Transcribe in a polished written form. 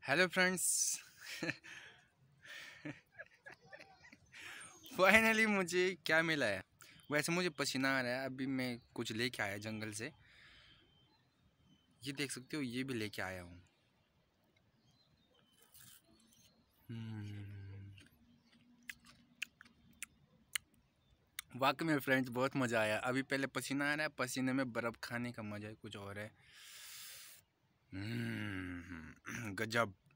Hello friends. Finally मुझे क्या मिला है। वैसे मुझे पसीना आ रहा है, अभी मैं कुछ लेके आया जंगल से। ये देख सकते हो, ये भी लेके आया हूँ। वाकई में फ्रेंड्स बहुत मज़ा आया। अभी पहले पसीना आ रहा है, पसीने में बर्फ़ खाने का मज़ा ही कुछ और है। गजब।